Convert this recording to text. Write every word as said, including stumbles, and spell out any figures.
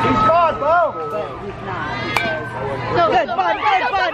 He's gone, Bo. But he's not because. So, good, Bunt, good, Bunt.